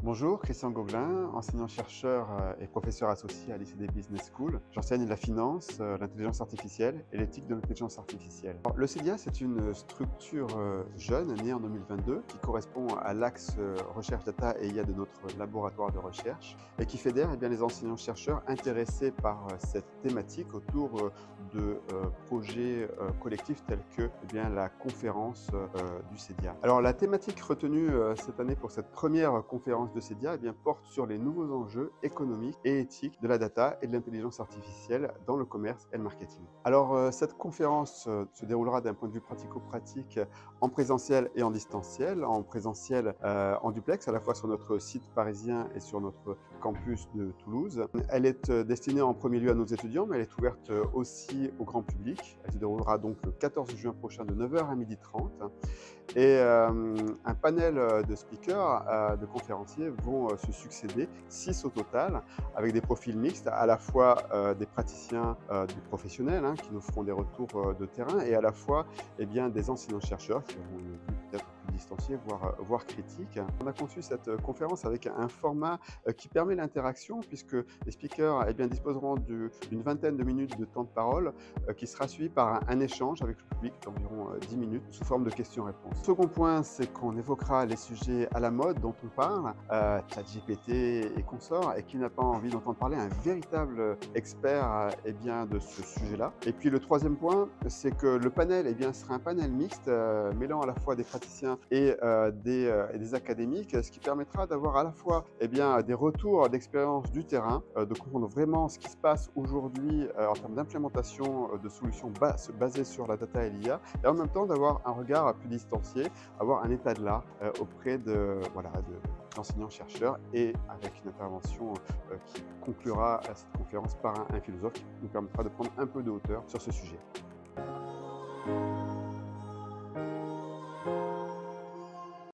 Bonjour, Christian Gauguelin, enseignant-chercheur et professeur associé à l'ICD Business School. J'enseigne la finance, l'intelligence artificielle et l'éthique de l'intelligence artificielle. Alors, le CEDIA, c'est une structure jeune, née en 2022, qui correspond à l'axe recherche data et IA de notre laboratoire de recherche et qui fédère les enseignants-chercheurs intéressés par cette thématique autour de projets collectifs tels que la conférence du CEDIA. Alors, la thématique retenue cette année pour cette première conférence de CEDIA porte sur les nouveaux enjeux économiques et éthiques de la data et de l'intelligence artificielle dans le commerce et le marketing. Alors cette conférence se déroulera d'un point de vue pratico-pratique en présentiel et en distanciel. En présentiel en duplex, à la fois sur notre site parisien et sur notre campus de Toulouse. Elle est destinée en premier lieu à nos étudiants, mais elle est ouverte aussi au grand public. Elle se déroulera donc le 14 juin prochain de 9 h à 12h30. Et un panel de speakers, de conférenciers vont se succéder, 6 au total, avec des profils mixtes, à la fois des praticiens, des professionnels qui nous feront des retours de terrain et à la fois des enseignants-chercheurs qui auront une vue peut-être plus distanciée, voire critique. On a conçu cette conférence avec un format qui permet l'interaction puisque les speakers disposeront d'une vingtaine de minutes de temps de parole qui sera suivi par un échange avec le public d'environ 10 minutes sous forme de questions-réponses. Second point, c'est qu'on évoquera les sujets à la mode dont on parle, ChatGPT et consorts, et qui n'a pas envie d'entendre parler un véritable expert de ce sujet-là. Et puis le troisième point, c'est que le panel sera un panel mixte mêlant à la fois des praticiens et des académiques, ce qui permettra d'avoir à la fois des retours d'expérience du terrain, de comprendre vraiment ce qui se passe aujourd'hui en termes d'implémentation de solutions basées sur la data et l'IA, et en même temps d'avoir un regard plus distancié, avoir un état de l'art auprès d'enseignants-chercheurs et avec une intervention qui conclura cette conférence par un philosophe qui nous permettra de prendre un peu de hauteur sur ce sujet.